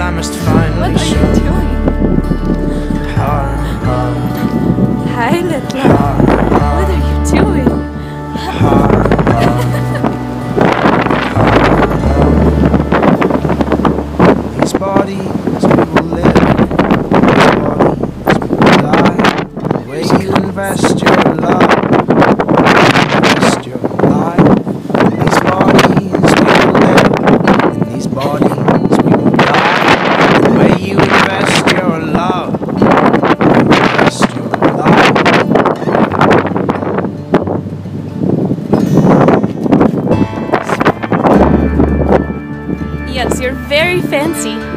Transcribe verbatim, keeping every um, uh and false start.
I must finally What are show. you doing? Har, har, Hi, little. har, har, What are you doing? har, har, har, har. These bodies will live, these bodies will die. The way you invest your love, invest your life. These bodies will live, and these bodies will die. The way you invest your love, invest your life. Yes, you're very fancy.